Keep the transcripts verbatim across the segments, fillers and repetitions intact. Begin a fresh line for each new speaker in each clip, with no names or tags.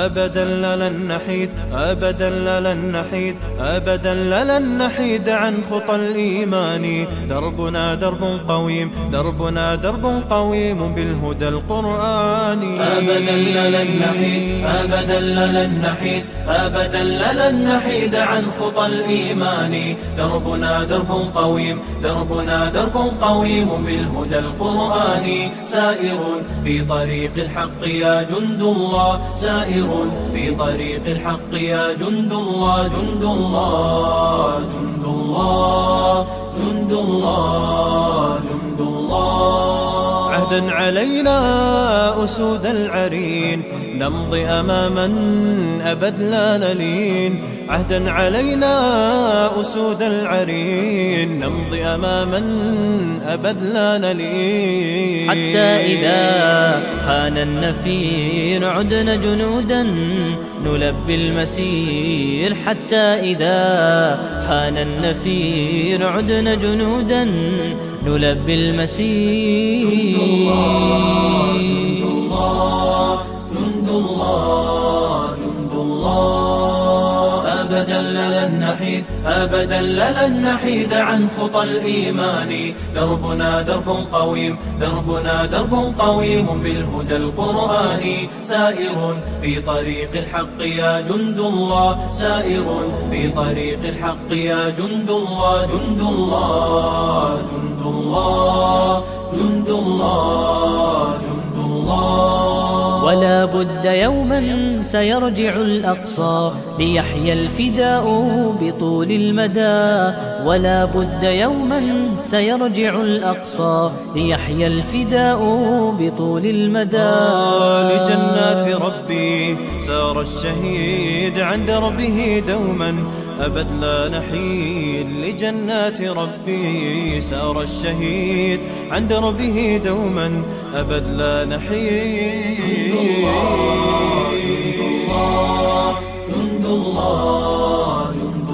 أبدا لن نحيد أبدا لن نحيد أبدا لن نحيد عن خطى الإيمان. دربنا درب قويم دربنا درب قويم بالهدى القرآني.
أبدا لن نحيد أبدا لن نحيد أبدا لن نحيد عن خطى الإيمان. دربنا درب قويم دربنا درب قويم بالهدى القرآني. سائر في طريق الحق يا جند الله سائر في طريق الحق يا جند الله جند الله جند الله جند الله جند الله.
عهدا علينا أسود العرين نمضي أماما أبد لا نلين. عهدا علينا أسود العرين نمضي أماما أبد لا نلين.
حتى إذا حان النفير عدنا جنودا نلبي المسير. حتى إذا حان النفير عدنا جنودا نلبي المسير.
جند الله جند الله جند الله جند الله. أبدا لن نحيد أبدا لن نحيد عن خطى الإيمان. دربنا درب قويم دربنا درب قويم بالهدى القرآني. سائر في طريق الحق يا جند الله سائر في طريق الحق يا جند الله جند الله جند الله جند الله جند الله.
ولا بد يوما سيرجع الأقصى ليحيى الفداء بطول المدى. ولا بد يوما سيرجع الأقصى ليحيى الفداء بطول المدى.
لجنات ربي سار الشهيد عن دربه دوما أبد لا نحيد. لجنات ربي سار الشهيد عن دربه دوما أبد لا نحيد.
جند الله جند الله جند الله جند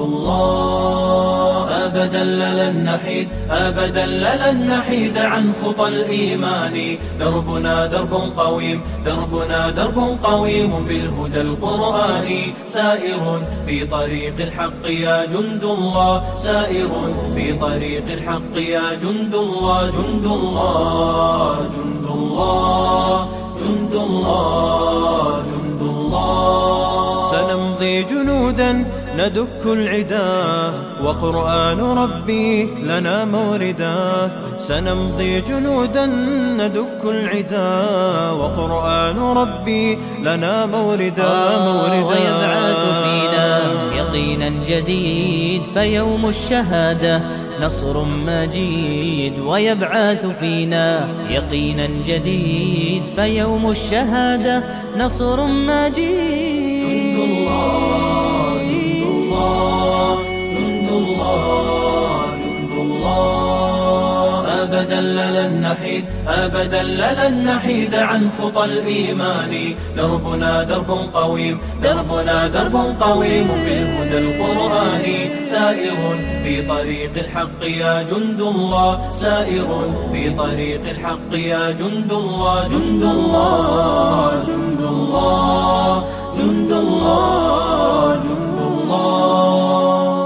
الله. أبدا لن نحيد أبدا لن نحيد عن خطى الإيمان. دربنا درب قويم دربنا درب قويم بالهدى القرآني. سائر في طريق الحق يا جند الله سائر في طريق الحق يا جند الله جند الله جند الله جند الله جند الله.
سنمضي جنودا ندك العدا وقرآن ربي لنا موردا. سنمضي جنودا ندك العدا وقرآن ربي لنا موردا موردا.
ويبعث فينا يقينا جديد فيوم الشهادة نصر مجيد. ويبعث فينا يقينا جديد فيوم الشهادة نصر مجيد.
جند الله جند الله جند الله جند الله. أبدا لن نحيد أبدا لن نحيد عن خطى الإيمان. دربنا درب قويم دربنا درب قويم بالهدى القرآني. سائر في طريق الحق يا جند الله سائر في طريق الحق يا جند الله جند الله جند الله جند الله جند الله.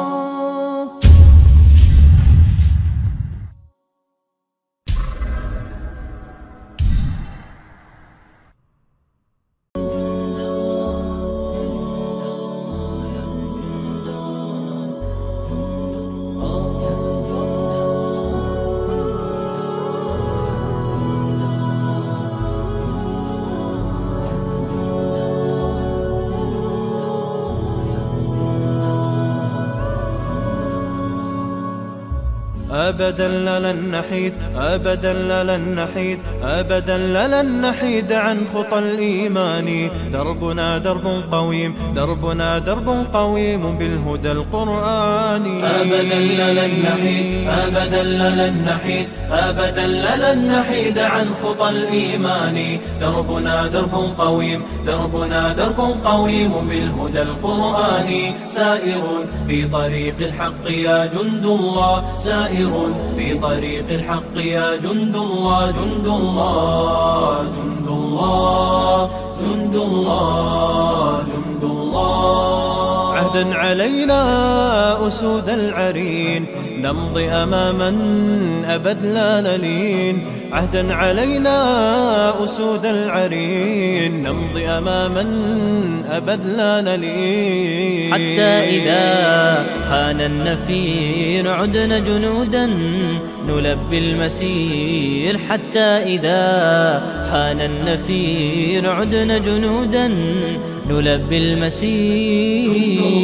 أبدا لن نحيد أبدا لن نحيد أبدا لن نحيد عن خطى الإيمان. دربنا درب قويم دربنا درب قويم بالهدى القرآني.
أبدا لن نحيد أبدا لن نحيد أبدا لن نحيد عن خطى الإيمان. دربنا درب قويم دربنا درب قويم بالهدى القرآني. سائر في طريق الحق يا جند الله سائر سائر في طريق الحق يا جند الله جند الله جند الله جند الله جند الله.
عهدا علينا أسود العرين نمضي أماما أبد لا نلين. عهدا علينا أسود العرين نمضي أماما أبد لا نلين.
حتى إذا حان النفير عدنا جنودا نلبي المسير. حتى إذا حان النفير عدنا جنودا نلبي المسير.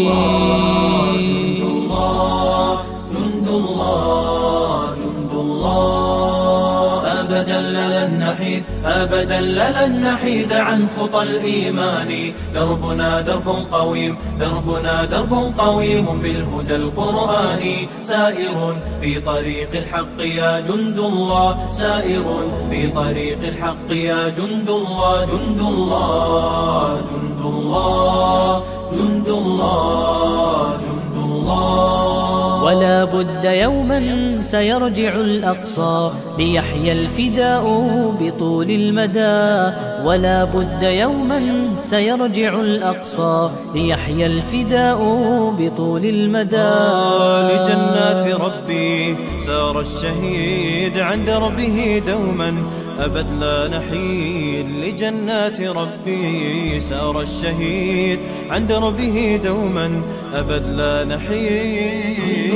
جند الله جند الله جند الله أبدا لن نحيد أبدا لن نحيد عن خطى الإيمان. دربنا درب قويم دربنا درب قويم بالهدى القرآني. سائر في طريق الحق يا جند الله سائر في طريق الحق يا جند الله جند الله جند الله جند الله جند الله.
ولا بد يوما سيرجع الأقصى ليحيى الفداء بطول المدى. ولا بد يوما سيرجع الأقصى ليحيى الفداء بطول المدى.
لجنات ربي سار الشهيد عند ربه دوما أبد لا نحيد. لجنات ربي سار الشهيد عند ربه دوما أبد لا نحيد.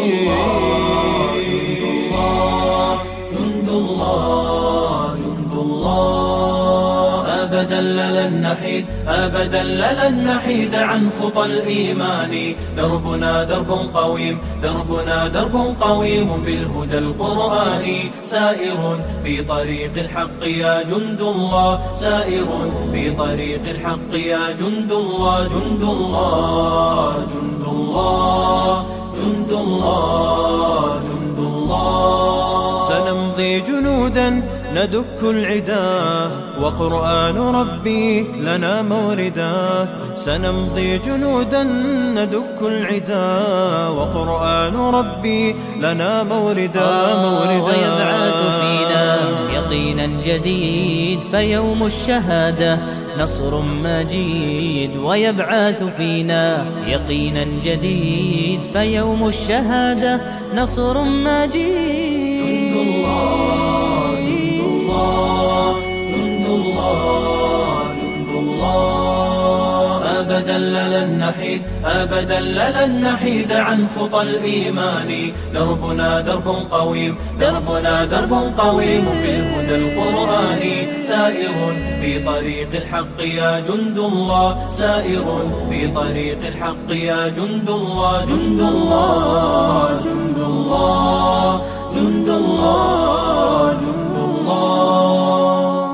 جند الله جند الله جند الله أبدا لن نحيد أبدا لن نحيد عن خطى الإيمان. دربنا درب قويم دربنا درب قويم بالهدى القرآني. سائر في طريق الحق يا جند الله سائر في طريق الحق يا جند الله جند الله جند الله جند الله جند الله.
سنمضي جنودا ندك العدا وقرآن ربي لنا موردا. سنمضي جنودا ندك العدا وقرآن ربي لنا موردا موردا.
ويبعث فينا يقينا جديد فيوم الشهادة نصر مجيد. ويبعث فينا يقينا جديد فيوم الشهادة نصر مجيد.
جند الله جند الله جند الله جند الله أبدا لن نحيد أبدا لن نحيد عن خطى الإيمان. دربنا درب قويم دربنا درب قويم بالهدى القرآني. سائر في طريق الحق يا جند الله سائر في طريق الحق يا جند الله جند الله جند الله جند الله جند الله.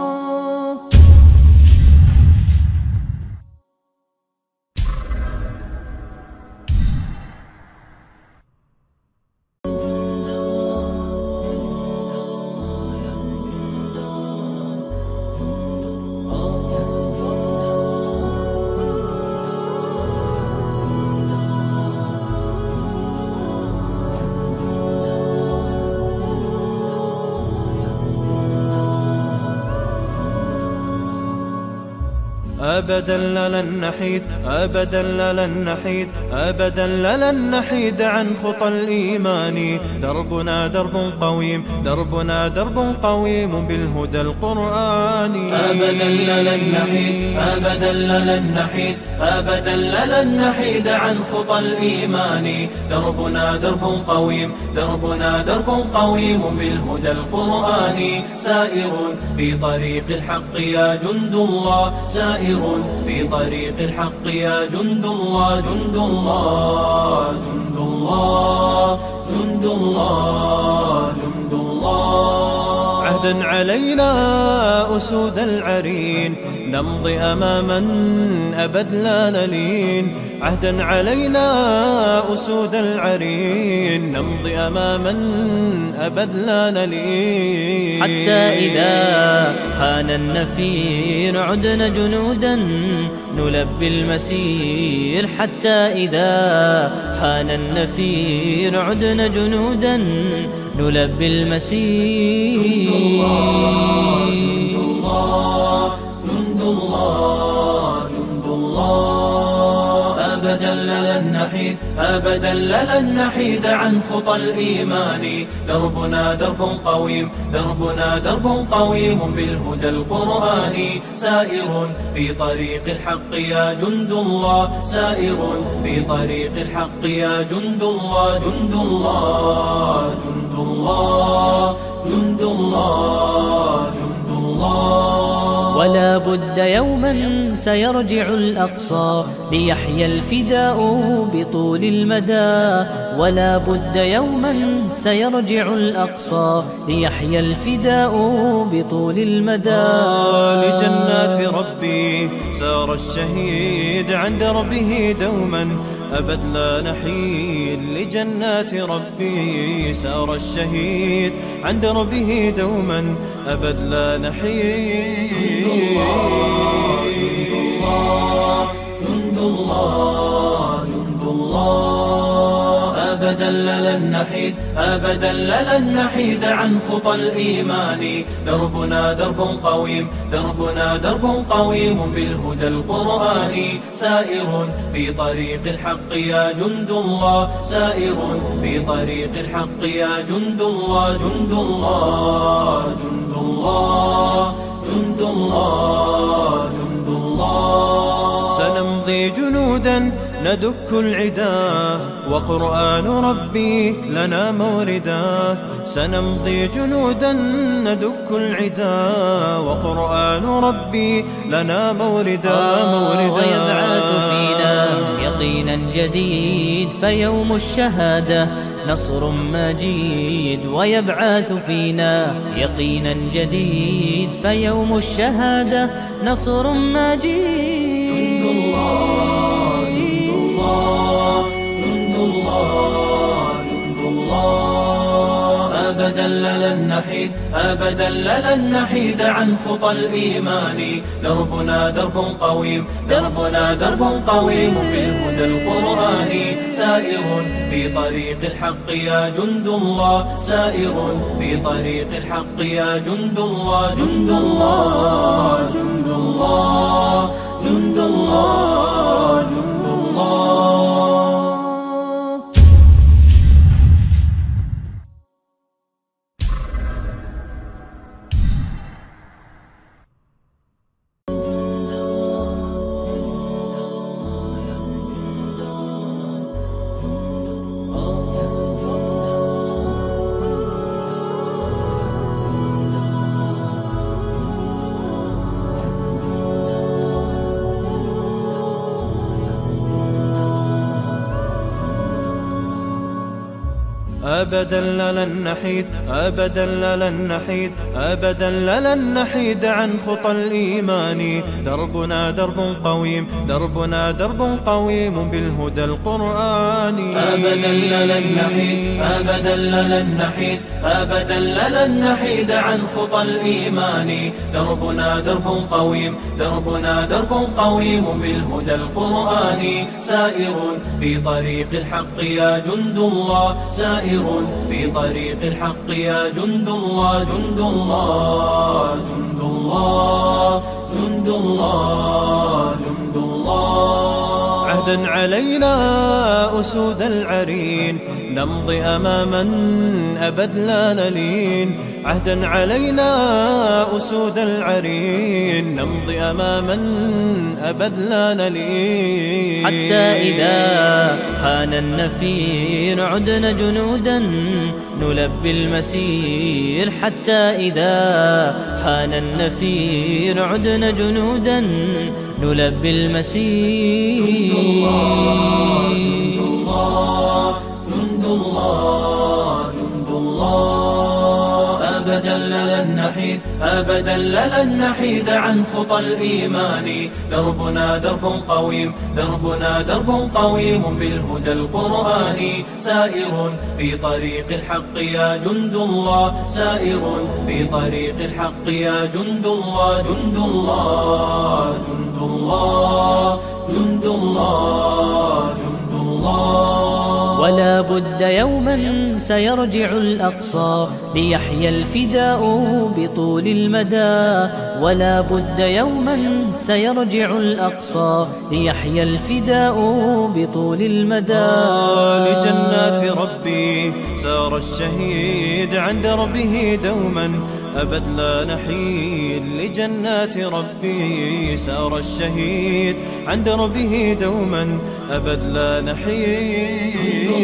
أبدا لن نحيد أبدا لن نحيد أبدا لن نحيد عن خطى الإيمان. دربنا درب قويم دربنا درب قويم بالهدى القرآني.
أبدا لن نحيد أبدا لن نحيد أبدا لن نحيد عن خطى الإيمان. دربنا درب قويم دربنا درب قويم بالهدى القرآني. سائر في طريق الحق يا جند الله سائر في طريق الحق يا جند الله جند الله جند الله جند الله جند الله.
عهدا علينا أسود العرين نمضي أماما أبد لا نلين، عهدا علينا أسود العرين، نمضي أماما أبد لا نلين.
حتى إذا حان النفير عدنا جنودا نلبي المسير، حتى إذا حان النفير عدنا جنودا نلبي المسير.
جند الله جند الله جند الله، أبدا لن نحيد أبدا لن نحيد عن خطى الإيمان. دربنا درب قويم دربنا درب قويم بالهدى القرآني، سائر في طريق الحق يا جند الله، سائر في طريق الحق يا جند الله. جند الله جند الله جند الله جند الله.
ولا بد يوما سيرجع الأقصى ليحيى الفداء بطول المدى، ولا بد يوما سيرجع الأقصى ليحيى الفداء بطول المدى.
لجنات ربي سار الشهيد عن دربه دوما أبد لا نحيد، لجنات ربي سار الشهيد عن دربه دوما أبد لا نحيد.
جند الله جند الله جند الله، أبدا لن نحيد أبدا لن نحيد عن خطى الإيمان. دربنا درب قويم دربنا درب قويم بالهدى القرآني، سائر في طريق الحق يا جند الله، سائر في طريق الحق يا جند الله. جند الله جند الله جند الله جند الله.
سنمضي جنودا ندك العدا وقرآن ربي لنا موردا، سنمضي جنودا ندك العدا وقرآن ربي لنا موردا موردا.
ويبعث فينا يقينا جديد فيوم الشهادة نصر مجيد، ويبعث فينا يقينا جديد فيوم الشهادة نصر مجيد.
جند الله جند الله جند الله جند الله، أبدا لن نحيد أبدا لن نحيد عن خطى الإيمان. دربنا درب قويم دربنا درب قويم بالهدى القرآني، سائر في طريق الحق يا جند الله، سائر في طريق الحق يا جند الله. جند الله جند الله جند الله جند الله.
أبدا لن نحيد أبدا لن نحيد أبدا لن نحيد عن خطى الإيمان. دربنا درب قويم دربنا درب قويم بالهدى القرآني.
أبدا لن نحيد أبدا لن نحيد أبدا لن نحيد عن خطى الإيمان. دربنا درب قويم دربنا درب قويم بالهدى القرآني، سائر في طريق الحق يا جند الله، سائر في طريق الحق يا جند الله. جند الله جند الله جند الله جند الله.
عهدا علينا أسود العرين نمضي أماما أبد لا نلين، عهدا علينا أسود العرين نمضي أماما أبد لا نلين.
حتى إذا حان النفير عدنا جنودا نلبي المسير، حتى إذا حان النفير عدنا جنودا نلبي المسير.
جند الله جند الله جند الله جند الله، أبدا لن نحيد أبدا لن نحيد عن خطى الإيمان. دربنا درب قويم دربنا درب قويم بالهدى القرآني، سائر في طريق الحق يا جند الله، سائر في طريق الحق يا جند الله، جند الله جند الله جند الله جند الله.
ولا بد يوما سيرجع الأقصى ليحيى الفداء بطول المدى، ولا بد يوما سيرجع الأقصى ليحيى الفداء بطول المدى.
لجنات ربي سار الشهيد عن دربه دوما أبد لا نحيد، لجنات ربي سار الشهيد عن دربه دوما أبد لا نحيد.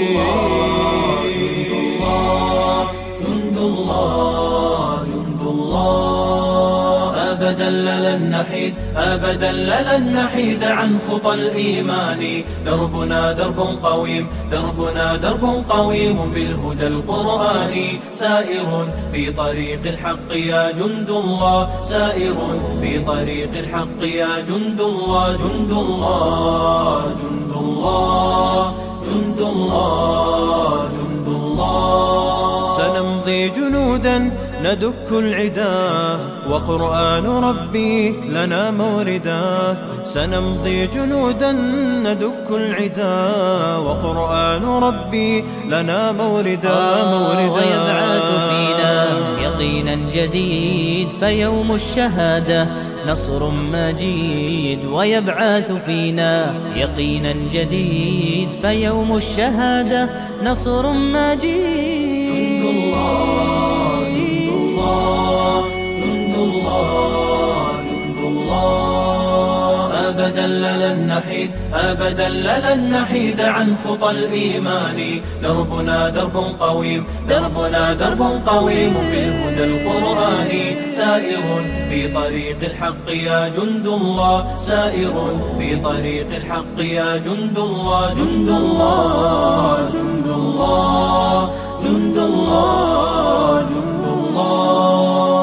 جند الله جند الله جند الله، أبدا لن نحيد أبدا لن نحيد عن خطى الإيمان. دربنا درب قويم دربنا درب قويم بالهدى القرآني، سائر في طريق الحق يا جند الله، سائر في طريق الحق يا جند الله، جند الله جند الله جند الله جند الله.
سنمضي جنودا ندك العدا وقرآن ربي لنا موردا، سنمضي جنودا ندك العدا وقرآن ربي لنا موردا موردا.
ويبعث فينا يقينا جديد فيوم الشهادة نصر مجيد، ويبعث فينا يقينا جديد فيوم الشهادة نصر مجيد.
جند الله جند الله جند الله جند الله، أبدا لن نحيد أبدا لن نحيد عن خطى الإيمان. دربنا درب قويم دربنا درب قويم بالهدى القرآني، سائر في طريق الحق يا جند الله، سائر في طريق الحق يا جند الله، جند الله جند الله جند الله جند الله.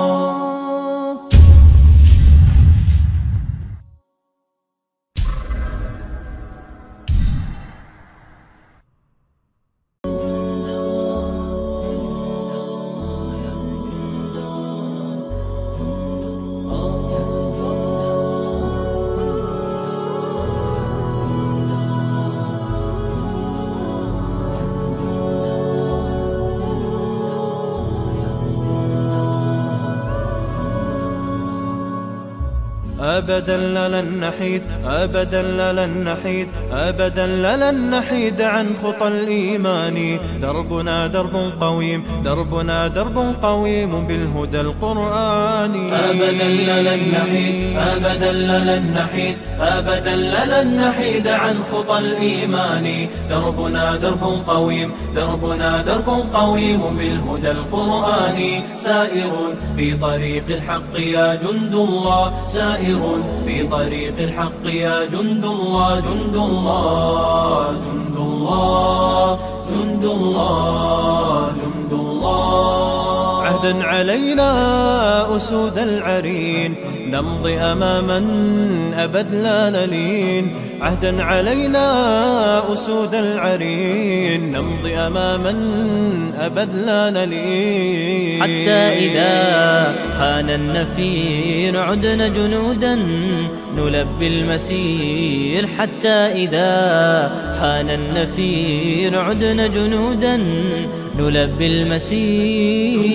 أبدا لن نحيد أبدا لن نحيد أبدا لن نحيد عن خطى الإيمان. دربنا درب قويم دربنا درب قويم بالهدى القرآني.
أبدا لن نحيد أبدا لن نحيد أبدا لن نحيد عن خطى الإيمان. دربنا درب قويم دربنا درب قويم بالهدى القرآني، سائر في طريق الحق يا جند الله، سائر في طريق الحق يا جند الله، جند الله جند الله جند الله جند الله.
عهدا علينا أسود العرين نمضي أماما أبد لا نلين، عهدا علينا أسود العرين نمضي أماما أبد لا نلين.
حتى إذا حان النفير عدنا جنودا نلبي المسير، حتى إذا حان النفير عدنا جنودا نلبي المسير.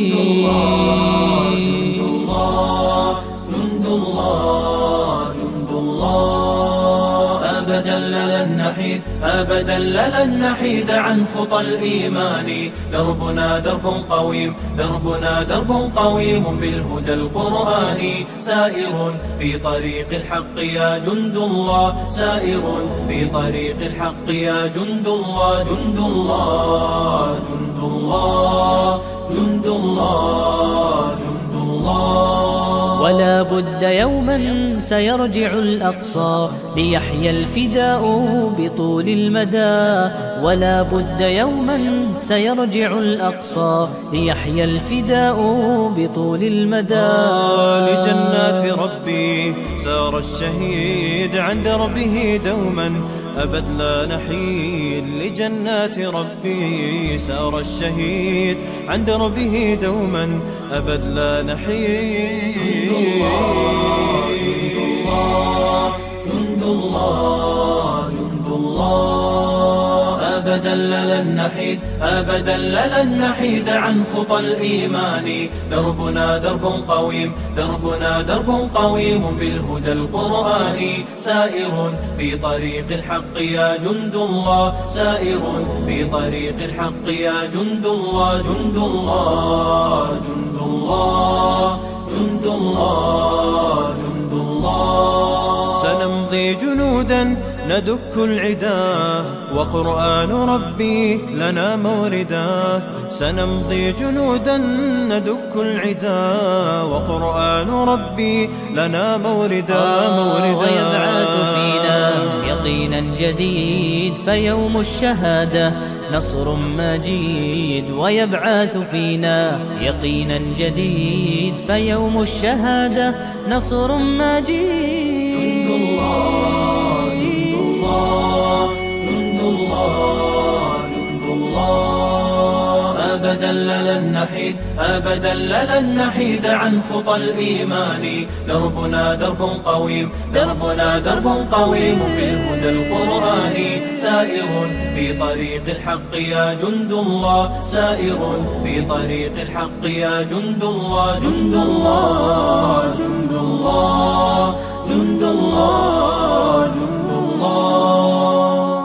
جند الله جند الله جند الله، أبدا لن نحيد أبدا لن نحيد عن خطى الإيمان. دربنا درب قويم دربنا درب قويم بالهدى القرآني، سائر في طريق الحق يا جند الله، سائر في طريق الحق يا جند الله، جند الله جند الله جند الله جند الله.
ولا بد يوما سيرجع الأقصى ليحيى ليحيى الفداء بطول المدى ولا بد يوما سيرجع الأقصى ليحيى الفداء بطول المدى.
لجنات ربي سار الشهيد عن دربه دوما أبد لا نحيد. لجنات ربي سار الشهيد عن دربه دوما أبد لا نحيد.
جند الله جند الله أبدا لن نحيد أبدا لن نحيد عن خطى الإيمان. دربنا درب قويم دربنا درب قويم بالهدى القرآني سائر في طريق الحق يا جند الله سائر في طريق الحق يا جند الله. جند الله جند الله جند الله جند الله.
سنمضي جنودا ندك العدا وقرآن ربي لنا موردا. سنمضي جنودا ندك العدا وقرآن ربي لنا موردا موردا.
ويبعث فينا يقينا جديد فيوم الشهادة نصر مجيد. ويبعث فينا يقينا جديد فيوم الشهادة نصر مجيد.
جند الله جند الله جند الله جند الله أبدا لن نحيد أبدا لن نحيد عن خطى الإيمان. دربنا درب قويم دربنا درب قويم بالهدى القرآني سائر في طريق الحق يا جند الله سائر في طريق الحق يا جند الله. جند الله جند الله جند الله جند الله.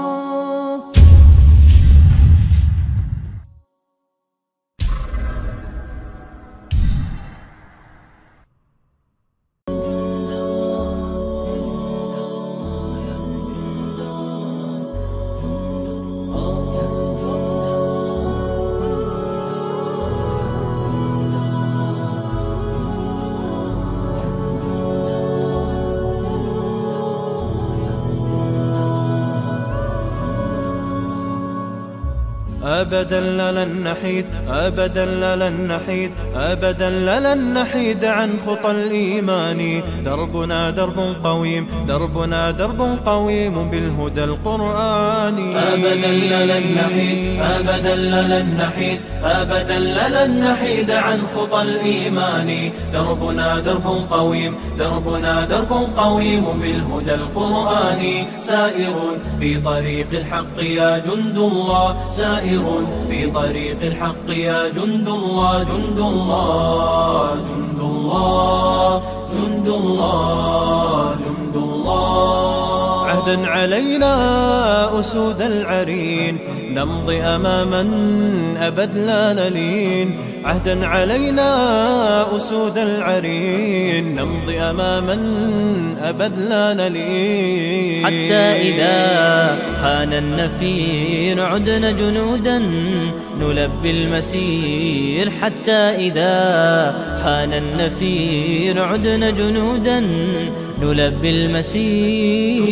أبدا لن نحيد أبدا لن نحيد أبدا لن نحيد عن خطى الإيمان. دربنا درب قويم دربنا درب قويم بالهدى القرآني.
أبدا لن نحيد أبدا لن نحيد أبدا لن نحيد عن خطى الإيمان. دربنا درب قويم دربنا درب قويم بالهدى القرآني سائر في طريق الحق يا جند الله سائر في طريق الحق يا جند الله. جند الله جند الله جند الله جند الله.
عهدا علينا أسود العرين نمضي أماما أبد لا نلين. عهدا علينا أسود العرين نمضي أماما أبد لا نلين.
حتى إذا حان النفير عدنا جنودا نلبي المسير. حتى إذا حان النفير عدنا جنودا نلبي المسير.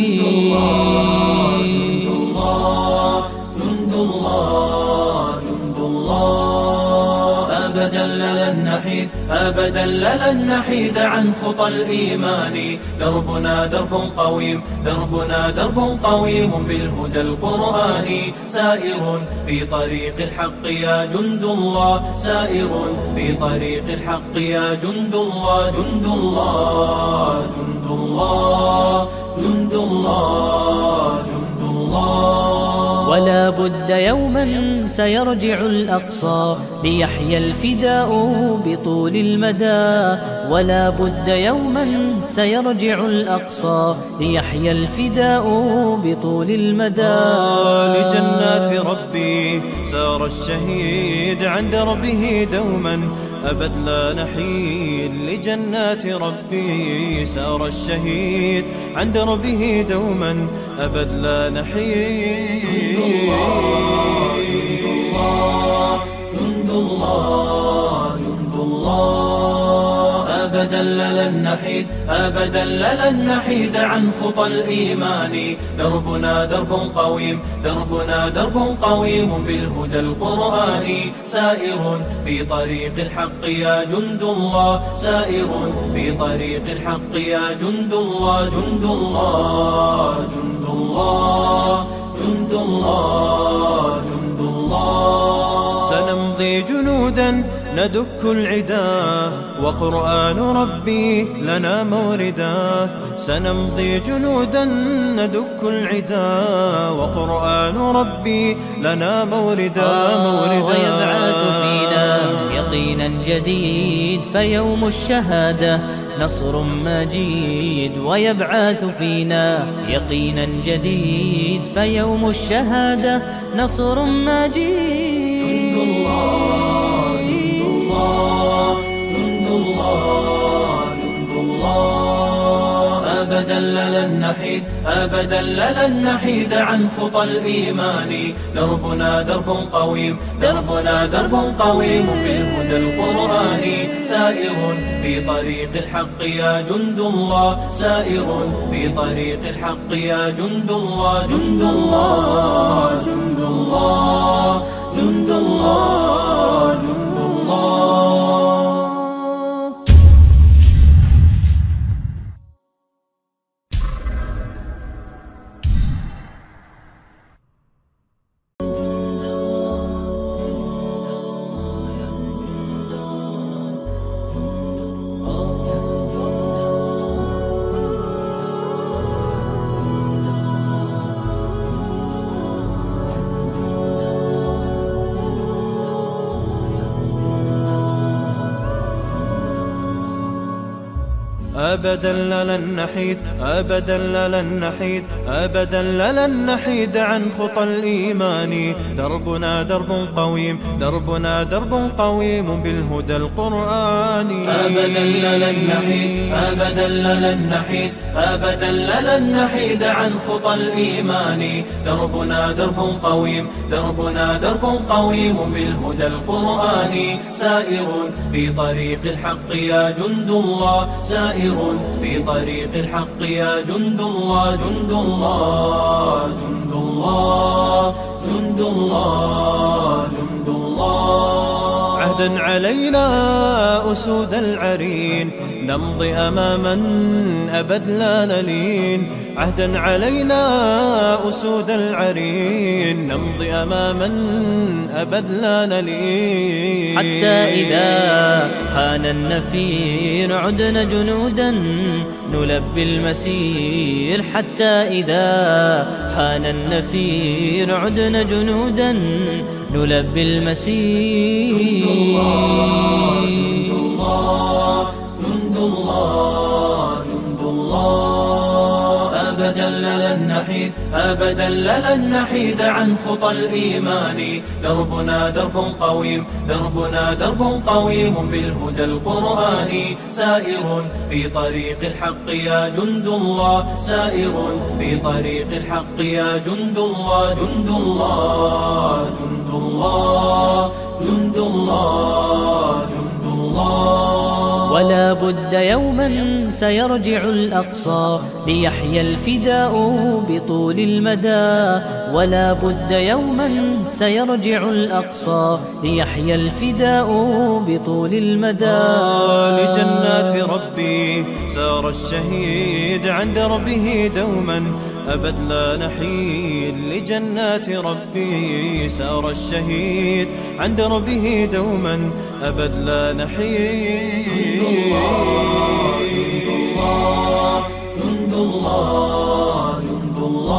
جند الله جند الله جند الله أبدا لن نحيد أبدا لن نحيد عن خطى الإيمان. دربنا درب قويم دربنا درب قويم بالهدى القرآني سائر في طريق الحق يا جند الله سائر في طريق الحق يا جند الله. جند الله جند الله جند الله جند الله.
ولا بد يوما سيرجع الأقصى ليحيى الفداء بطول المدى. ولا بد يوما سيرجع الأقصى ليحيى الفداء بطول المدى.
لجنات ربي سار الشهيد عن دربه دوما أبد لا نحيد. لجنات ربي سار الشهيد عن دربه دوما أبد لا نحيد.
جند الله جند الله جند الله أبدا لن نحيد أبدا لن نحيد عن خطى الإيمان. دربنا درب قويم دربنا درب قويم بالهدى القرآني، سائر في طريق الحق يا جند الله، سائر في طريق الحق يا جند الله. جند الله جند الله جند الله جند الله.
سنمضي جنودا ندك العدا وقرآن ربي لنا موردا. سنمضي جنودا ندك العدا وقرآن ربي لنا موردا موردا.
ويبعث فينا يقينا جديد فيوم الشهادة نصر مجيد. ويبعث فينا يقينا جديد فيوم الشهادة نصر مجيد.
جند الله جند الله جند الله جند الله. أبدا لن نحيد أبدا لن نحيد عن خطى الإيمان. دربنا درب قويم دربنا درب قويم بالهدى القرآني، سائر في طريق الحق يا جند الله، سائر في طريق الحق يا جند الله. جند الله جند الله جند الله جند الله.
أبدا لن نحيد أبدا لن نحيد أبدا لن نحيد عن خطى الإيمان. دربنا درب قويم دربنا درب قويم بالهدى القرآني.
أبدا لن نحيد أبدا لن نحيد أبدا لن نحيد عن خطى الإيمان. دربنا درب قويم دربنا درب قويم بالهدى القرآني، سائر في طريق الحق يا جند الله، سائر في طريق الحق يا جند الله. جند الله جند الله جند الله جند الله.
عهدا علينا أسود العرين نمضي أماما أبد لا نلين. عهدا علينا أسود العرين نمضي أماما أبد لا نلين.
حتى إذا حان النفير عدنا جنودا نلبي المسير. حتى إذا حان النفير عدنا جنودا نلبي المسير.
جند الله جند الله جند الله جند الله. أبدا لن نحيد أبدا لن نحيد عن خطى الإيمان. دربنا درب قويم دربنا درب قويم بالهدى القرآني، سائر في طريق الحق يا جند الله، سائر في طريق الحق يا جند الله. جند الله جند الله جند الله جند الله.
ولا بد يوما سيرجع الأقصى ليحيى الفداء بطول المدى. ولا بد يوما سيرجع الأقصى ليحيى الفداء بطول المدى.
لجنات ربي سار الشهيد عن دربه دوما أبد لا نحيد. لجنات ربي سار الشهيد عن دربه دوما أبد لا نحيد.
جند الله جند الله جند الله جند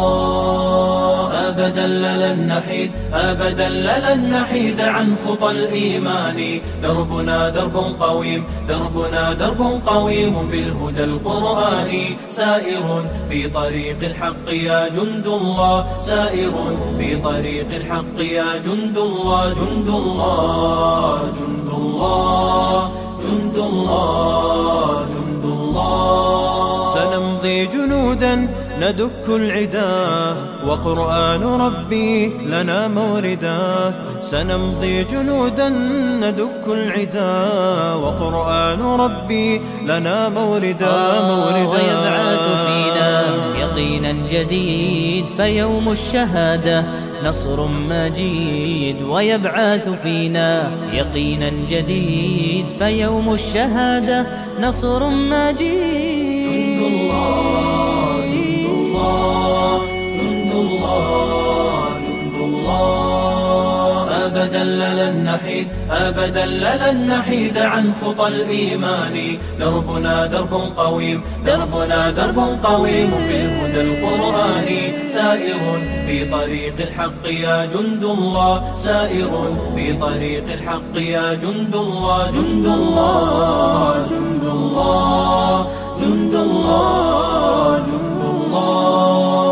الله. أبدا لن نحيد أبدا لن نحيد عن خطى الإيمان. دربنا درب قويم دربنا درب قويم بالهدى القرآني، سائر في طريق الحق يا جند الله، سائر في طريق الحق يا جند الله. جند الله جند الله جند الله جند الله.
سنمضي جنودا ندك العدا وقرآن ربي لنا موردا سنمضي جنودا ندك العدا وقرآن ربي لنا موردا موردا
ويبعث فينا يقينا جديد فيوم الشهادة نصر مجيد ويبعث فينا يقينا جديد فيوم الشهادة نصر مجيد.
جند الله جند الله جند الله جند الله أبدا لن نحيد أبدا لن نحيد عن خطى الإيمان دربنا درب قويم دربنا درب قويم بالهدى القرآني سائر في طريق الحق يا جند الله سائر في طريق الحق يا جند الله جند الله جند الله جند الله جند الله.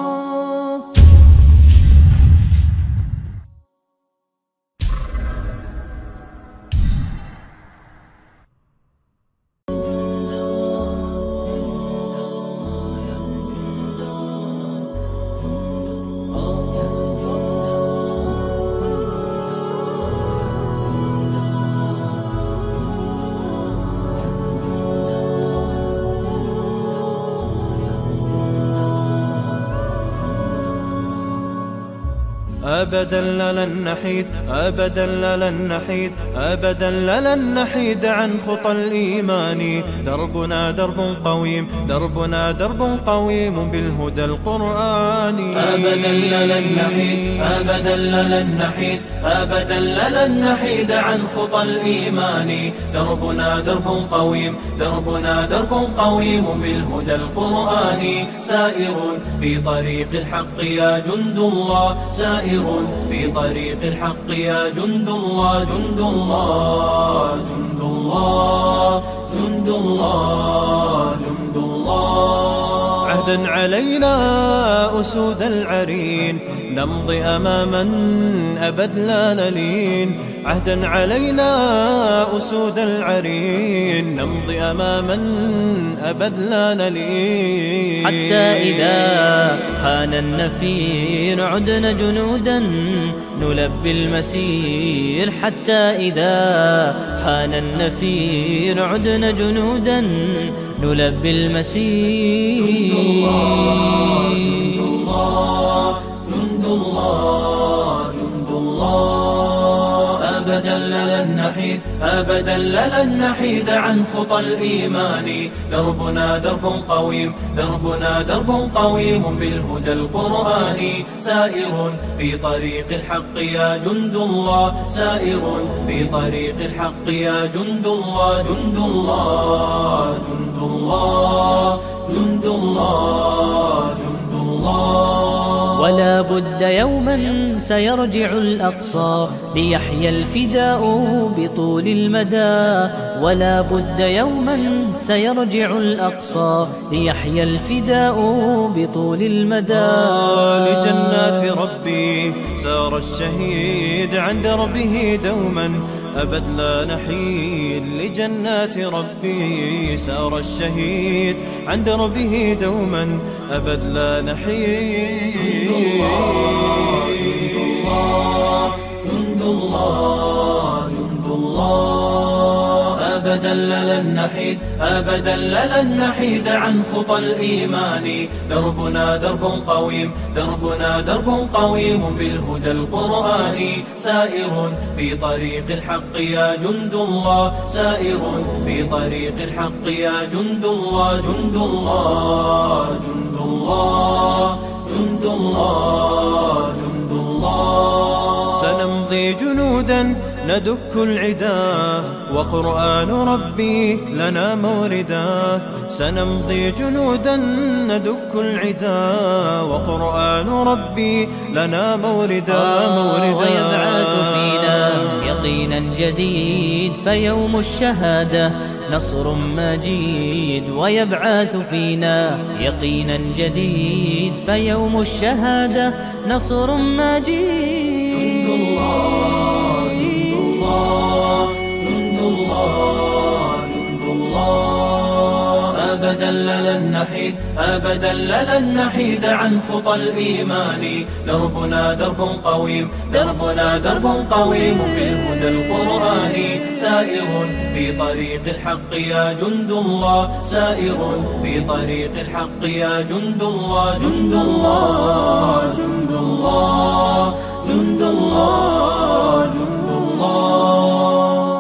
أبدا لن نحيد أبدا لن نحيد أبدا لن نحيد عن خطى الإيمان دربنا درب قويم دربنا درب قويم بالهدى القرآني
أبدا لن نحيد أبدا لن نحيد أبدا لن نحيد عن خطى الإيمان دربنا درب قويم دربنا درب قويم بالهدى القرآني سائر في طريق الحق يا جند الله سائر في طريق الحق يا جند الله جند الله جند الله جند الله جند الله.
عهدا علينا أسود العرين نمضي أماما أبد لا نلين عهدا علينا أسود العرين نمضي أماما أبد لا نلين
حتى إذا حان النفير عدنا جنودا نلبي المسير حتى إذا حان النفير عدنا جنودا نلبي المسير.
جند الله جند الله جند الله أبدا لن نحيد أبدا لن نحيد عن خطى الإيمان دربنا درب قويم دربنا درب قويم بالهدى القرآني سائر في طريق الحق يا جند الله سائر في طريق الحق يا جند الله جند الله جند الله جند الله جند الله.
ولا بد يوما سيرجع الأقصى ليحيى الفداء بطول المدى ولا بد يوما سيرجع الأقصى ليحيى الفداء بطول المدى.
لجنات ربي سار الشهيد عند ربه دوما أبد لا نحيد لجنات ربي سار الشهيد عند ربه دوما أبد لا نحيد.
جند الله جند الله جند الله أبدا لن نحيد أبدا لن نحيد عن خطى الإيمان دربنا درب قويم دربنا درب قويم بالهدى القرآني سائر في طريق الحق يا جند الله سائر في طريق الحق يا جند الله جند الله جند الله جند الله جند الله.
سنمضي جنودا ندك العدا وقرآن ربي لنا موردا سنمضي جنودا ندك العدا وقرآن ربي لنا موردا موردا.
ويبعث فينا يقينا جديد فيوم الشهادة نصر مجيد ويبعث فينا يقينا جديد فيوم الشهادة نصر مجيد.
جند الله جند الله جند الله جند الله أبدا لن نحيد أبدا لن نحيد عن خطى الإيمان. دربنا درب قويم دربنا درب قويم بالهدى القرآني، سائر في طريق الحق يا جند الله، سائر في طريق الحق يا جند الله. جند الله جند الله جند الله جند الله.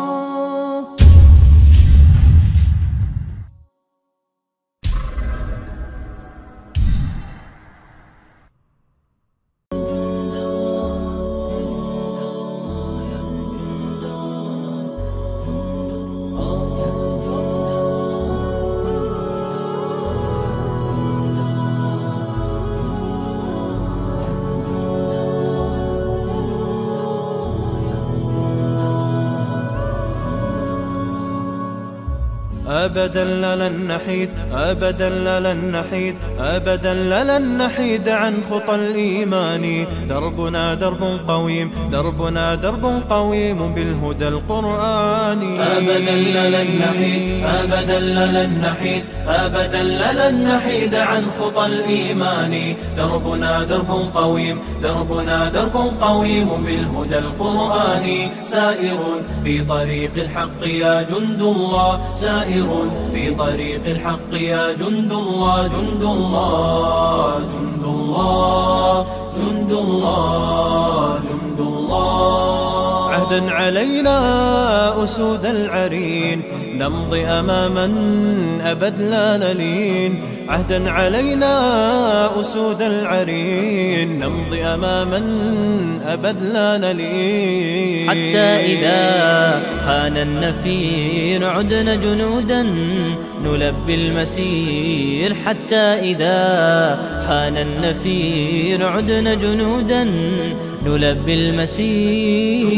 أبدا لن نحيد أبدا لن نحيد أبدا لن نحيد عن خطى الإيمان. دربنا درب قويم دربنا درب قويم بالهدى القرآني.
أبدا لن نحيد أبدا لن نحيد أبدا لن نحيد عن خطى الإيمان. دربنا درب قويم دربنا درب قويم بالهدى القرآني، سائر في طريق الحق يا جند الله، سائر في طريق الحق يا جند الله. جند الله جند الله جند الله جند الله.
عهدا علينا أسود العرين، نمضي أماما أبد لا نلين. عهدا علينا أسود العرين، نمضي أماما أبد لا نلين.
حتى إذا حان النفير عدنا جنودا نلبي المسير. حتى إذا حان النفير عدنا جنودا نلبي المسير.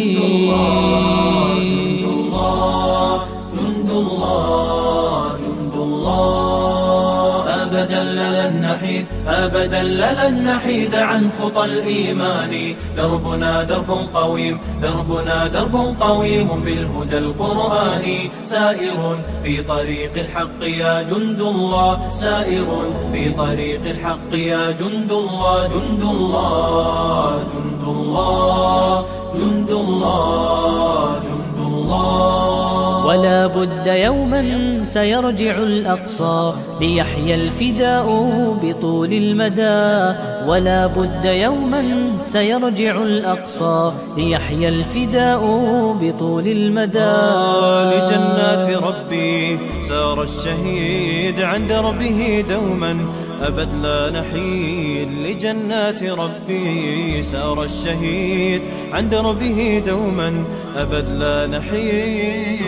جند الله جند الله جند الله. أبدا لن نحيد أبدا لن نحيد عن خطى الإيمان. دربنا درب قويم دربنا درب قويم بالهدى القرآني، سائر في طريق الحق يا جند الله، سائر في طريق الحق يا جند الله. جند الله جند الله جند الله جند الله.
ولا بد يوما سيرجع الأقصى ليحيى الفداء بطول المدى. ولا بد يوما سيرجع الأقصى ليحيى الفداء بطول المدى.
لجنات ربي سار الشهيد عن دربه دوما أبد لا نحيد. لجنات ربي سار الشهيد عن دربه دوما أبد لا نحيد.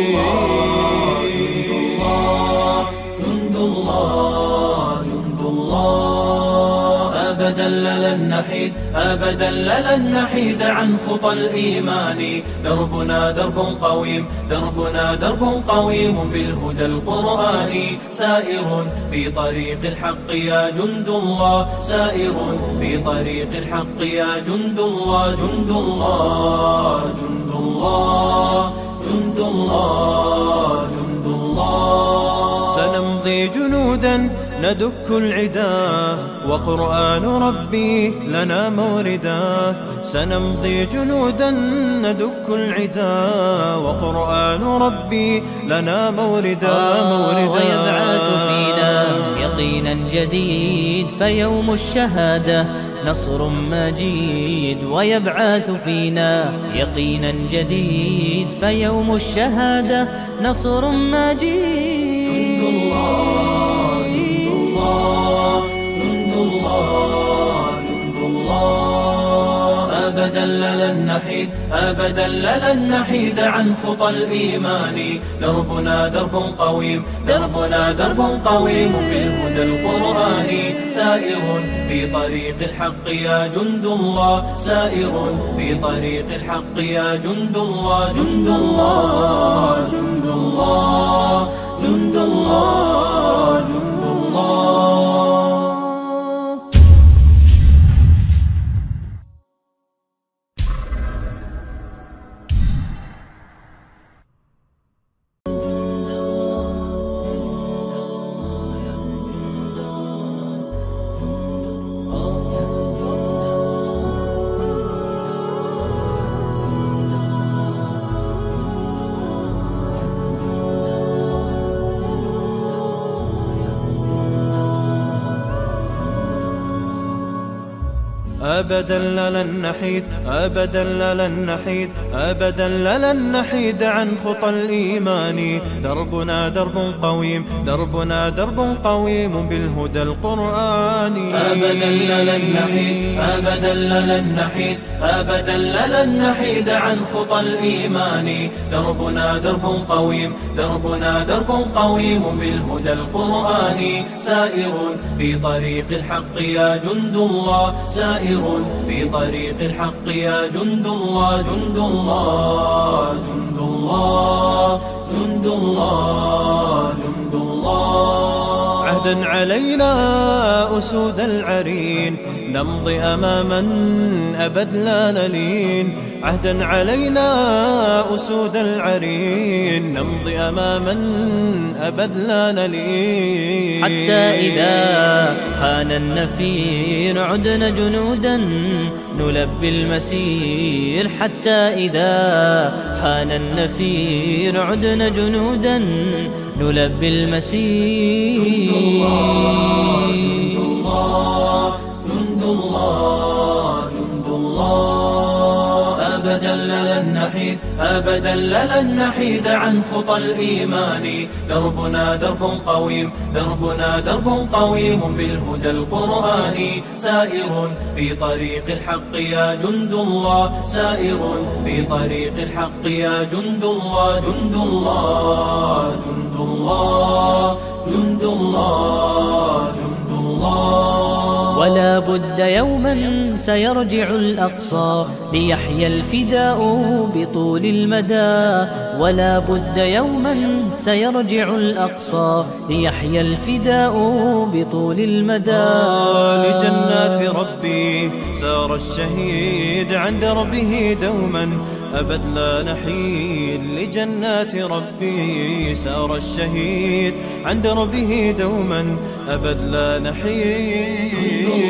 جند الله جند الله جند الله. أبدا لن نحيد أبدا لن نحيد عن خطى الإيمان. دربنا درب قويم دربنا درب قويم بالهدى القرآني، سائر في طريق الحق يا جند الله، سائر في طريق الحق يا جند الله. جند الله جند الله جند الله جند الله.
سنمضي جنودا ندك العدا وقرآن ربي لنا موردا. سنمضي جنودا ندك العدا وقرآن ربي لنا موردا موردا.
ويبعث فينا يقينا جديد فيوم الشهادة نصر مجيد. ويبعث فينا يقينا جديد فيوم الشهادة نصر مجيد.
جند الله جند الله جند الله جند الله. أبدا لن نحيد أبدا لن نحيد عن خطى الإيمان. دربنا درب قويم دربنا درب قويم بالهدى القرآني، سائر في طريق الحق يا جند الله، سائر في طريق الحق يا جند الله. جند الله جند الله جند الله جند الله.
أبدا لن نحيد أبدا لن نحيد أبدا لن نحيد عن خطى الإيمان. دربنا درب قويم دربنا درب قويم بالهدى القرآني.
أبدا لن نحيد أبدا لن نحيد أبدا لن نحيد عن خطى الإيمان. دربنا درب قويم دربنا درب قويم بالهدى القرآني. سائر في طريق الحق يا جند الله سائر في طريق الحق يا جند الله جند الله جند الله جند الله جند الله.
عهدا علينا أسود العرين نمضي أماما أبد لا نلين. عهدا علينا أسود العرين نمضي أماما أبد لا نلين.
حتى إذا حان النفير عدنا جنودا نلبي المسير. حتى إذا حان النفير عدنا جنودا نلبي المسير.
جند الله جند الله جند الله. أبدا لن نحيد أبدا لن نحيد عن خطى الإيمان. دربنا درب قويم دربنا درب قويم بالهدى القرآني. سائر في طريق الحق يا جند الله سائر في طريق الحق يا جند الله جند الله جند الله جند الله جند الله.
ولا بد يوما سيرجع الأقصى ليحيى الفداء بطول المدى. ولا بد يوما سيرجع الأقصى ليحيى الفداء بطول المدى.
لجنات ربي سار الشهيد عند ربه دوما أبد لا نحيد. لجنات ربي سار الشهيد عند ربه دوما أبد لا نحيد.
جند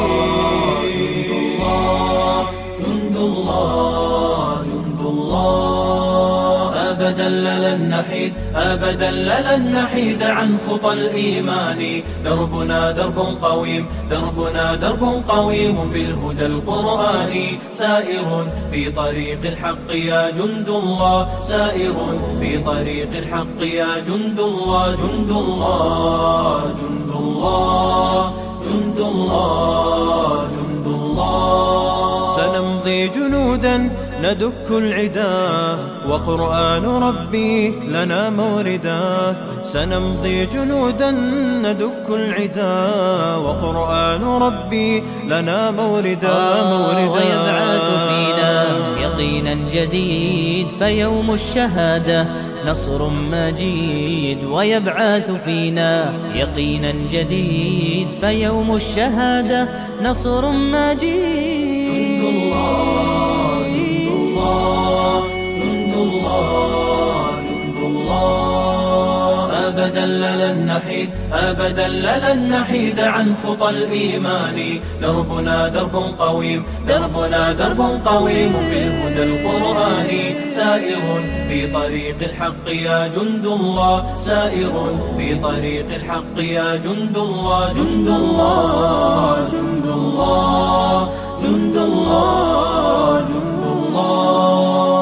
الله جند الله جند الله. أبدا لن نحيد أبدا لن نحيد عن خطى الإيمان. دربنا درب قويم دربنا درب قويم بالهدى القرآني. سائر في طريق الحق يا جند الله سائر في طريق الحق يا جند الله جند الله جند الله جند الله جند الله.
سنمضي جنودا ندك العدا وقرآن ربي لنا موردا. سنمضي جنودا ندك العدا وقرآن ربي لنا موردا موردا.
ويبعث فينا يقينا جديد فيوم الشهادة نصر مجيد. ويبعث فينا يقينا جديد فيوم الشهادة نصر مجيد.
جند الله جند الله جند الله جند الله. أبدا لن نحيد أبدا لن نحيد عن خطى الإيمان. دربنا درب قويم دربنا درب قويم بالهدى القرآني. سائر في طريق الحق يا جند الله سائر في طريق الحق يا جند الله جند الله جند الله جند الله جند الله.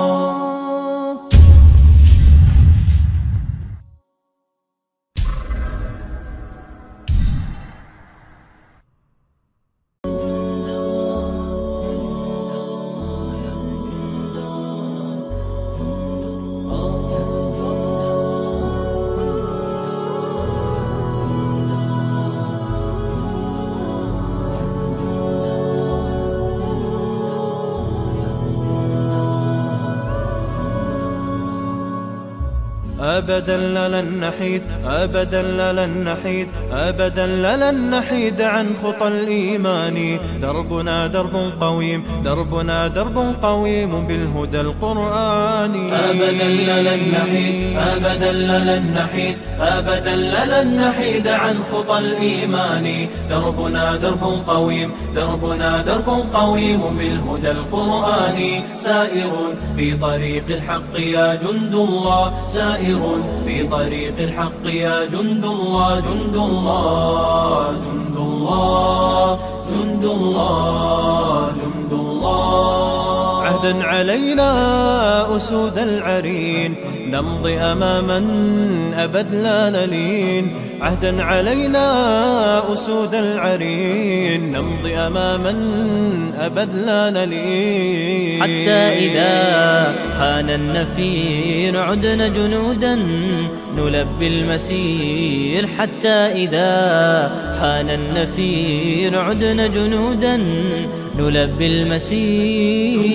أبدا لن نحيد أبدا لن نحيد أبدا لن نحيد عن خطى الإيمان. دربنا درب قويم دربنا درب قويم بالهدى القرآني.
أبدا لن نحيد أبدا لن نحيد أبدا لن نحيد عن خطى الإيمان. دربنا درب قويم دربنا درب قويم بالهدى القرآني. سائر في طريق الحق يا جند الله سائر سائر في طريق الحق يا جند الله جند الله جند الله جند الله جند الله.
عهدا علينا أسود العرين نمضي أماما أبد لا نلين. عهدا علينا أسود العرين نمضي أماما أبد لا نلين.
حتى إذا حان النفير عدنا جنودا نلبي المسير. حتى إذا حان النفير عدنا جنودا نلبي المسير.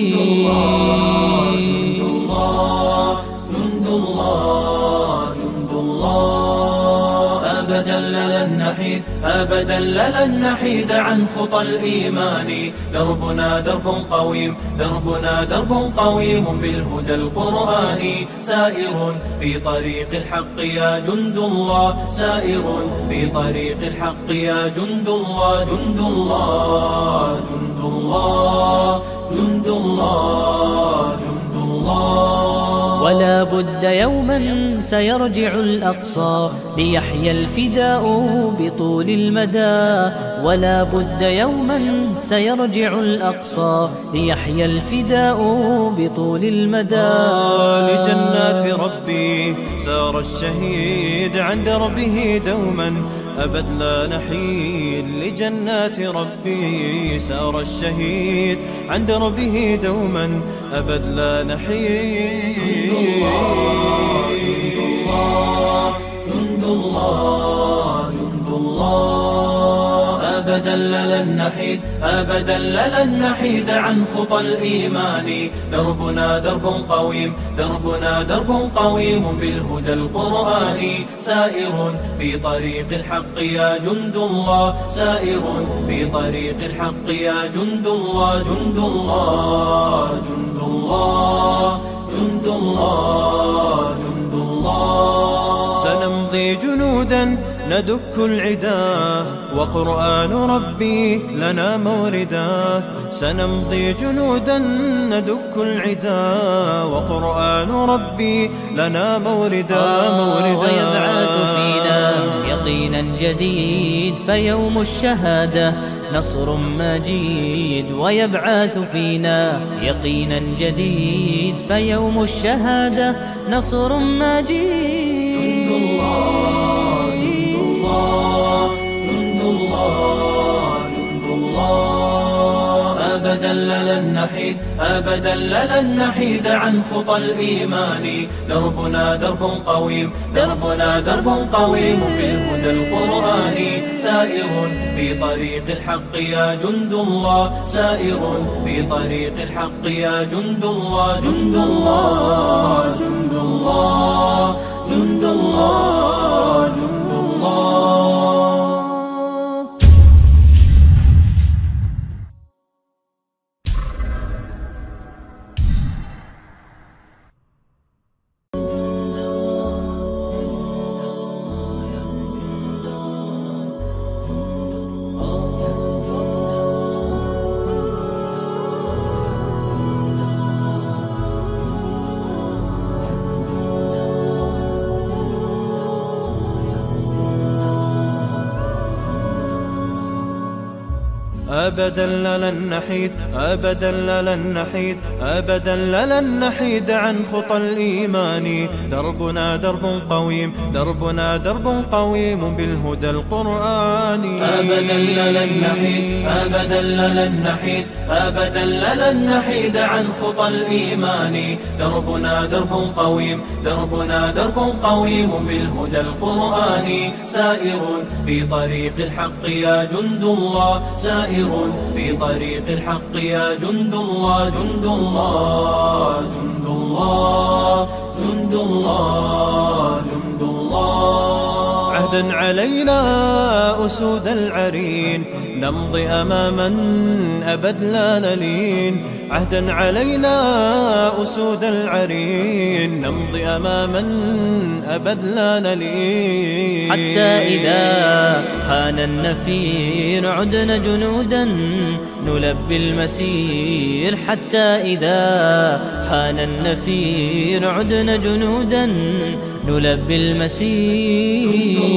جند الله جند الله جند الله أبدا لن نحيد أبدا لن نحيد عن خطى الإيمان. دربنا درب قويم دربنا درب قويم بالهدى القرآني. سائر في طريق الحق يا جند الله سائر في طريق الحق يا جند الله جند الله جند الله جند الله جند الله.
ولا بد يوما سيرجع الأقصى ليحيى الفداء بطول المدى. ولا بد يوما سيرجع الأقصى ليحيى الفداء بطول المدى.
لجنات ربي سار الشهيد عند ربه دوما أبد لا نحيد. لجنات ربي سار الشهيد عند ربه دوما أبد لا نحيد.
جند الله جند الله جند الله أبدا لن نحيد أبدا لن نحيد عن خطى الإيمان. دربنا درب قويم دربنا درب قويم بالهدى القرآني. سائر في طريق الحق يا جند الله سائر في طريق الحق يا جند الله جند الله جند الله جند الله جند الله.
سنمضي جنودا ندك العدا وقرآن ربي لنا موردا. سنمضي جنودا ندك العدا وقرآن ربي لنا موردا موردا.
ويبعث فينا يقينا جديد فيوم الشهادة نصر مجيد. ويبعث فينا يقينا جديد فيوم الشهادة نصر مجيد.
جند الله جند الله جند الله جند الله أبدا لن نحيد أبدا لن نحيد عن خطى الإيمان. دربنا درب قويم دربنا درب قويم بالهدى القرآني. سائر في طريق الحق يا جند الله سائر في طريق الحق يا جند الله جند الله جند الله جند الله جند الله.
أبدا لن نحيد أبدا لن نحيد أبدا لن نحيد عن خطى الإيمان. دربنا درب قويم دربنا درب قويم بالهدى القرآني.
أبدا لن نحيد أبدا لن نحيد أبدا لن نحيد عن خطى الإيمان. دربنا درب قويم دربنا درب قويم بالهدى القرآني. سائر في طريق الحق يا جند الله سائر في طريق الحق يا جند الله جند الله جند الله جند الله جند الله.
عهدا علينا أسود العرين نمضي أماما أبد لا نلين. عهدا علينا أسود العرين نمضي أماما أبد لا نلين.
حتى إذا حان النفير عدنا جنودا نلبي المسير. حتى إذا حان النفير عدنا جنودا نلبي المسير.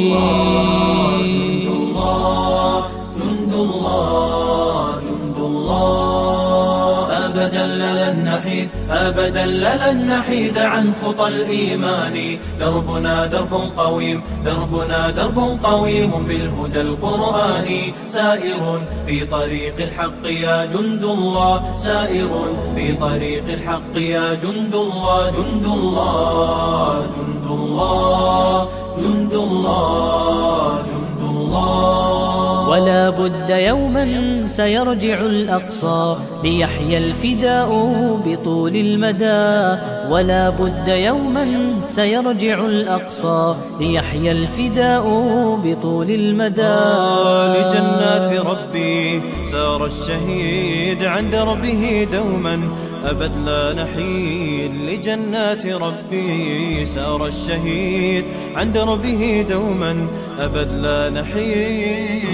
جند الله جند الله جند الله أبدا لن نحيد أبدا لن نحيد عن خطى الإيمان. دربنا درب قويم دربنا درب قويم بالهدى القرآني. سائر في طريق الحق يا جند الله سائر في طريق الحق يا جند الله. جند الله جند الله جند الله جند الله.
ولا بد يوما سيرجع الأقصى ليحيى الفداء بطول المدى. ولا بد يوما سيرجع الأقصى ليحيى الفداء بطول المدى.
لجنات ربي سار الشهيد عن دربه دوما أبد لا نحيد. لجنات ربي سار الشهيد عن دربه دوما أبد لا نحيد.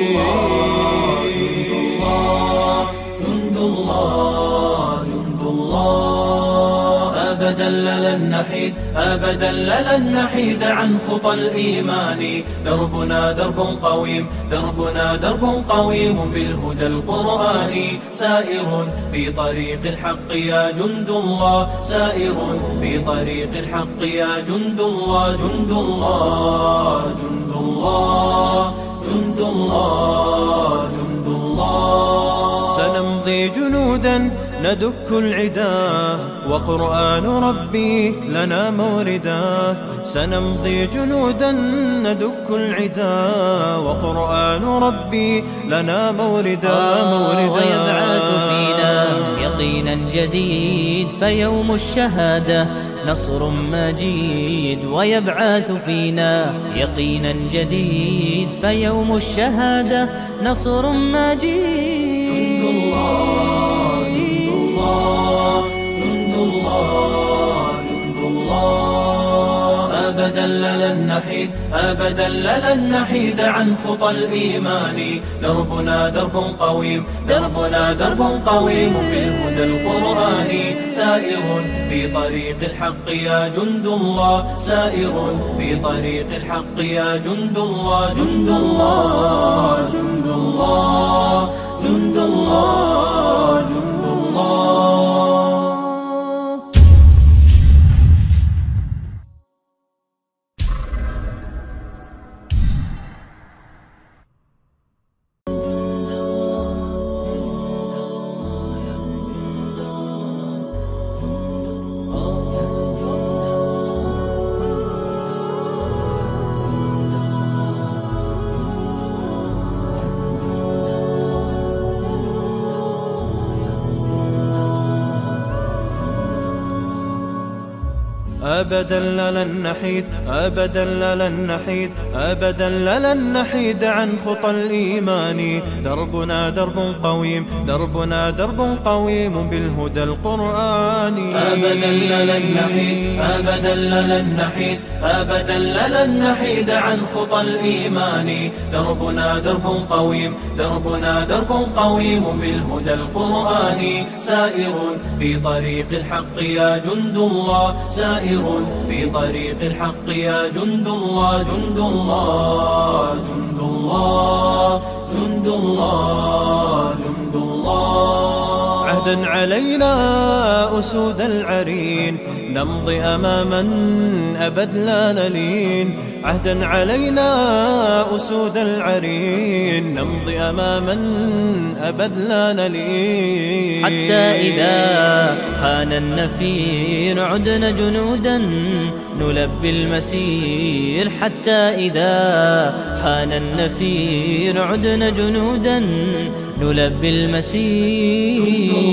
جند الله جند الله أبدا لن نحيد أبدا لن نحيد عن خطى الإيمان. دربنا درب قويم دربنا درب قويم بالهدى القرآني. سائر في طريق الحق يا جند الله سائر في طريق الحق يا جند الله. جند الله جند الله جند الله جند الله.
سنمضي جنودا ندك العدا وقرآن ربي لنا موردا. سنمضي جنودا ندك العدا وقرآن ربي لنا موردا موردا.
ويبعث فينا يقينا جديد فيوم الشهادة نصر مجيد. ويبعث فينا يقينا جديد فيوم الشهادة نصر مجيد.
جند الله جند الله جند الله جند الله أبدا لن نحيد أبدا لن نحيد عن خطى الإيمان. دربنا درب قويم دربنا درب قويم بالهدى القرآني. سائر في طريق الحق يا جند الله سائر في طريق الحق يا جند الله. جند الله جند الله جند الله جند الله.
أبدا لن نحيد أبدا لن نحيد أبدا لن نحيد عن خطى الإيمان. دربنا درب قويم دربنا درب قويم بالهدى القرآني.
أبدا لن نحيد أبدا لن نحيد أبدا لن نحيد عن خطى الإيمان. دربنا درب قويم دربنا درب قويم بالهدى القرآني. سائر في طريق الحق يا جند الله سائر في طريق الحق يا جند الله. جند الله جند الله جند الله جند الله.
عهدا علينا أسود العرين نمضي أماما أبد لا نلين. عهدا علينا أسود العرين نمضي أماما أبد لا نلين.
حتى إذا حان النفير عدنا جنودا نلبي المسير. حتى إذا حان النفير عدنا جنودا نلبي المسير.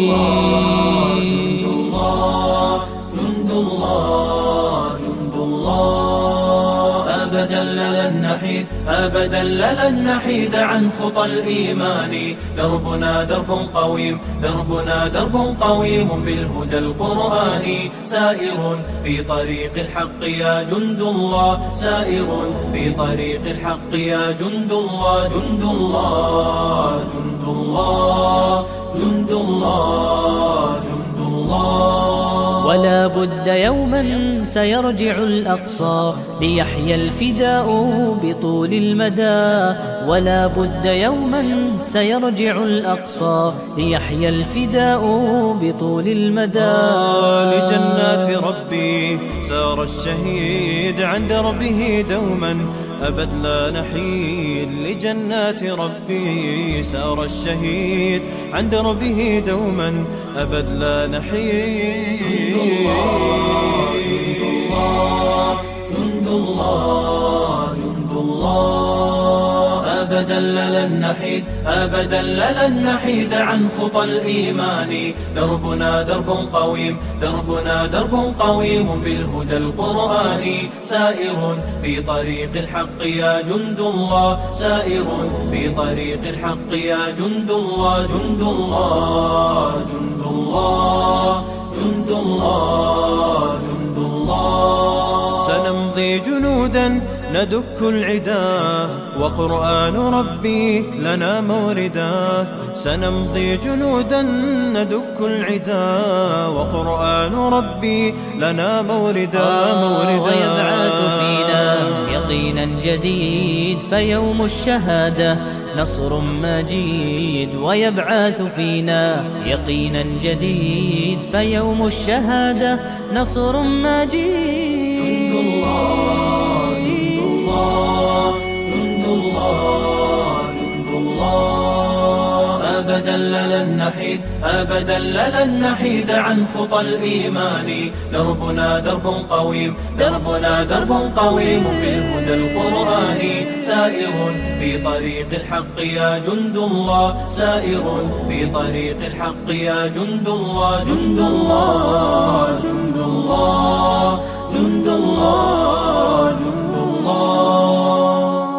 جند الله جند الله جند الله أبدا لن نحيد أبدا لن نحيد عن خطى الإيمان. دربنا درب قويم دربنا درب قويم بالهدى القرآني. سائر في طريق الحق يا جند الله سائر في طريق الحق يا جند الله جند الله جند الله جند الله جند الله.
ولا بد يوما سيرجع الأقصى ليحيى الفداء بطول المدى. ولا بد يوما سيرجع الأقصى ليحيى الفداء بطول المدى.
لجنات ربي سار الشهيد عن دربه دوما أبد لا نحيد. لجنات ربي سار الشهيد عن دربه دوما أبد لا نحيد.
جند الله جند الله جند الله أبدا لن نحيد أبدا لن نحيد عن خطى الإيمان. دربنا درب قويم دربنا درب قويم بالهدى القرآني. سائر في طريق الحق يا جند الله سائر في طريق الحق يا جند الله جند الله جند الله جند الله جند الله.
سنمضي جنودا ندك العدا وقرآن ربي لنا موردا. سنمضي جنودا ندك العدا وقرآن ربي لنا موردا موردا.
ويبعث فينا يقينا جديد فيوم الشهادة نصر مجيد. ويبعث فينا يقينا جديد فيوم الشهادة نصر مجيد.
جند الله جند الله جند الله جند الله أبدا لن نحيد أبدا لن نحيد عن خطى الإيمان. دربنا درب قويم دربنا درب قويم بالهدى القرآني. سائر في طريق الحق يا جند الله سائر في طريق الحق يا جند الله جند الله جند الله جند الله جند الله.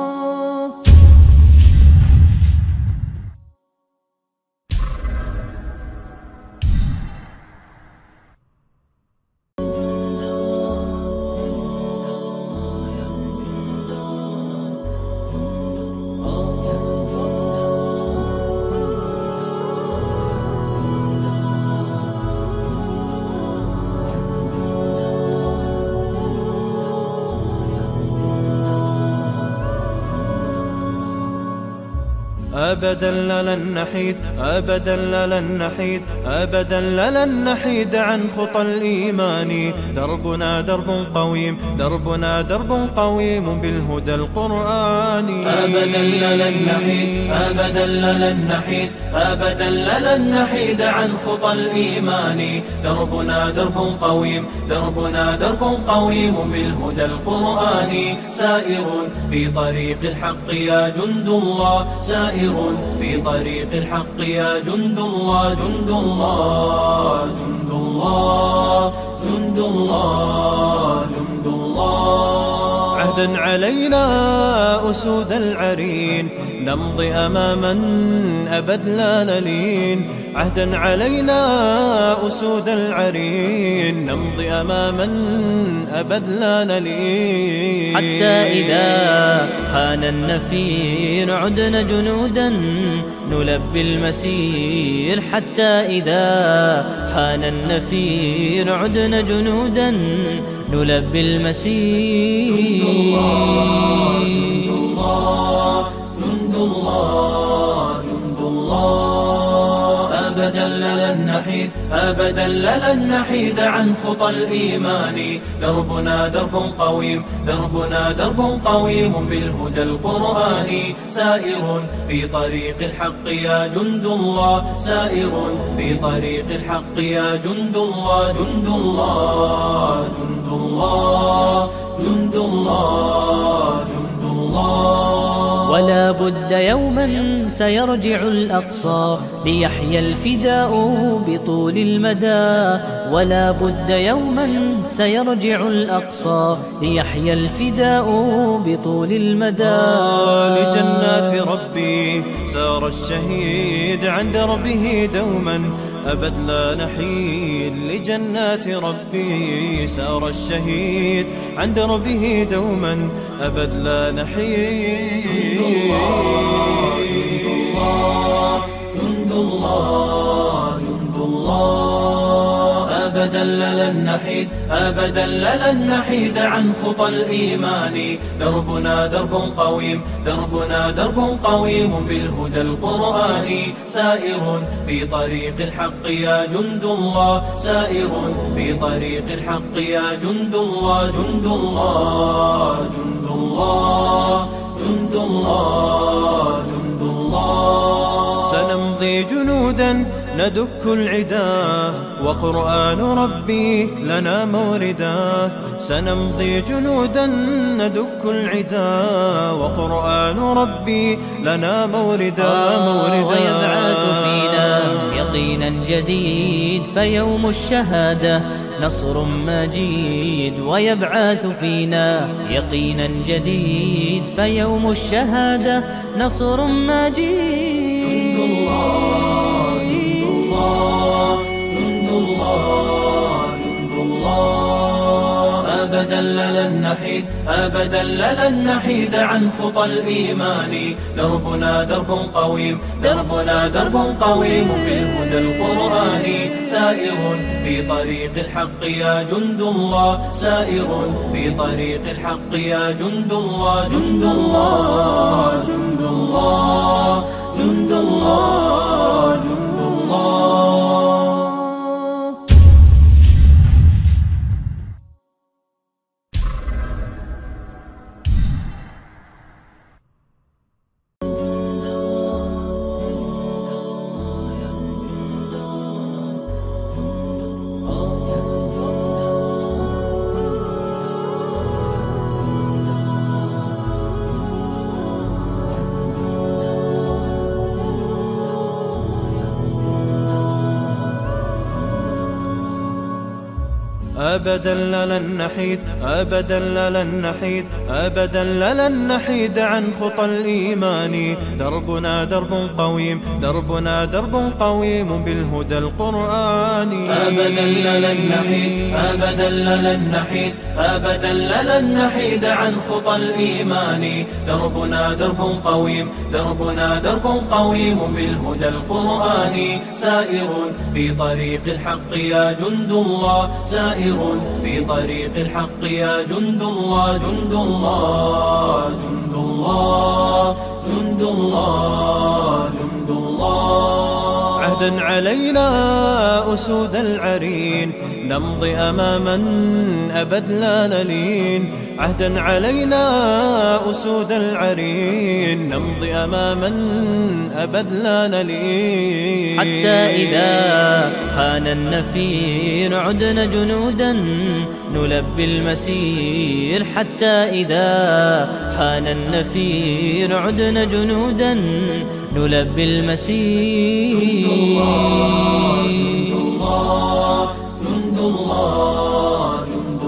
أبدا لن نحيد أبدا لن نحيد أبدا لن نحيد عن خطى الإيمان. دربنا درب قويم دربنا درب قويم بالهدى القرآني.
أبدا لن نحيد أبدا لن نحيد أبدا لن نحيد عن خطى الإيمان. دربنا درب قويم دربنا درب قويم بالهدى القرآني. سائر في طريق الحق يا جند الله سائر في طريق الحق يا جند الله جند الله جند الله جند الله جند الله.
عهدا علينا أسود العرين نمضي أماما أبد لا نلين. عهدا علينا أسود العرين نمضي أماما أبد لا نلين.
حتى إذا حان النفير عدنا جنودا نلبي المسير. حتى إذا حان النفير عدنا جنودا نلبي المسير.
جند الله جند الله جند الله أبدا لن نحيد أبدا لن نحيد عن خطى الإيمان. دربنا درب قويم دربنا درب قويم بالهدى القرآني. سائر في طريق الحق يا جند الله سائر في طريق الحق يا جند الله جند الله جند الله جند الله جند الله.
ولا بد بد يوما سيرجع الأقصى ليحيى الفداء بطول المدى، ولا بد يوما سيرجع الأقصى ليحيى الفداء بطول المدى.
لجنات ربي سار الشهيد عن دربه دوما أبد لا نحيد. لجنات ربي سار الشهيد عن دربه دوما أبد لا نحيد.
جند الله جند الله جند الله أبدا لن نحيد أبدا لن نحيد عن خطى الإيمان. دربنا درب قويم دربنا درب قويم بالهدى القرآني، سائر في طريق الحق يا جند الله، سائر في طريق الحق يا جند الله. جند الله جند الله جند الله جند الله.
سنمضي جنودا ندك العدا وقرآن ربي لنا موردا. سنمضي جنودا ندك العدا وقرآن ربي لنا موردا موردا.
ويبعث فينا يقينا جديد فيوم الشهادة نصر مجيد، ويبعث فينا يقينا جديد فيوم الشهادة نصر مجيد.
جند الله جند الله جند الله جند الله أبدا لن نحيد أبدا لن نحيد عن خطى الإيمان. دربنا درب قويم دربنا درب قويم بالهدى القرآني، سائر في طريق الحق يا جند الله، سائر في طريق الحق يا جند الله. جند الله جند الله جند الله جند الله.
أبدا لن نحيد أبدا لن نحيد أبدا لن نحيد عن خطى الإيمان. دربنا درب قويم دربنا درب قويم بالهدى القرآني.
أبدا لن نحيد أبدا لن نحيد أبدا لن نحيد عن خطى الإيمان. دربنا درب قويم دربنا درب قويم بالهدى القرآني، سائر في طريق الحق يا جند الله، سائر في طريق الحق يا جند الله. جند الله جند الله جند الله جند الله.
عهدا علينا أسود العرين نمضي أماما أبد لا نلين. عهدا علينا أسود العرين نمضي أماما أبد لا نلين.
حتى إذا حان النفير عدنا جنودا نلبي المسير. حتى إذا حان النفير عدنا جنودا نلبي المسير.
جند الله جند الله جند الله جند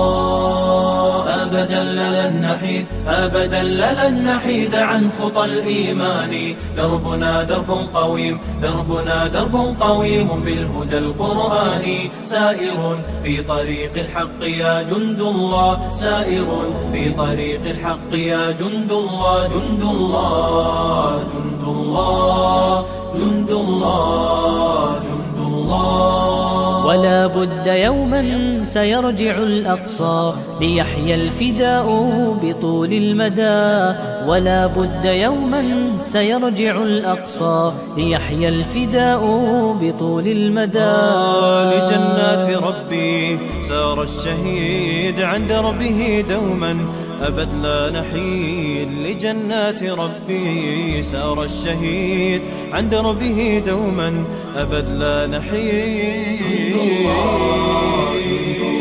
الله أبدا لن نحيد أبدا لن نحيد عن خطى الإيمان. دربنا درب قويم دربنا درب قويم بالهدى القرآني، سائر في طريق الحق يا جند الله، سائر في طريق الحق يا جند الله. جند الله جند الله جند الله جند الله.
ولا بد يوما سيرجع الأقصى ليحيى الفداء بطول المدى، ولا بد يوما سيرجع الأقصى ليحيى الفداء بطول المدى.
لجنات ربي سار الشهيد عن دربه دوما أبد لا نحيد. لجنات ربي سار الشهيد عن دربه دوما أبد لا نحيد.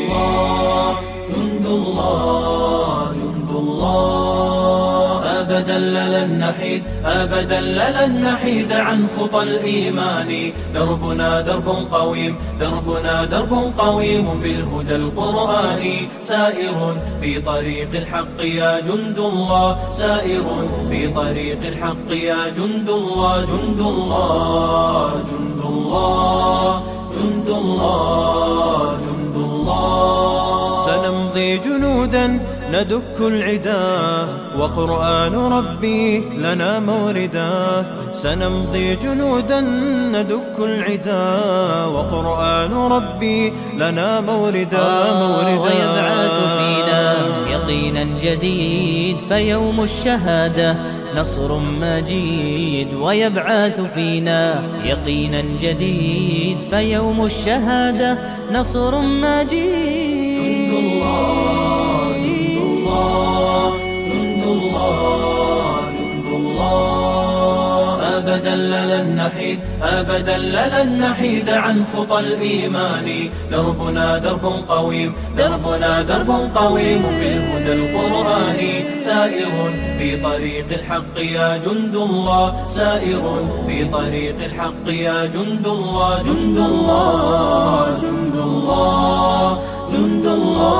جند الله جند الله جند الله أبدا لن نحيد أبدا لن نحيد عن خطى الإيمان. دربنا درب قويم دربنا درب قويم بالهدى القرآني، سائر في طريق الحق يا جند الله، سائر في طريق الحق يا جند الله، جند الله جند الله جند الله جند الله.
سنمضي جنودا ندك العدا وقرآن ربي لنا موردا، سنمضي جنودا ندك العدا وقرآن ربي لنا موردا موردا.
ويبعث فينا يقينا جديد فيوم الشهادة نصر مجيد، ويبعث فينا يقينا جديد فيوم الشهادة نصر مجيد.
جند الله جند الله جند الله جند الله. أبدا لن نحيد أبدا لن نحيد عن خطى الإيمان. دربنا درب قويم دربنا درب قويم بالهدى القرآني، سائر في طريق الحق يا جند الله، سائر في طريق الحق يا جند الله، جند الله جند الله جند الله.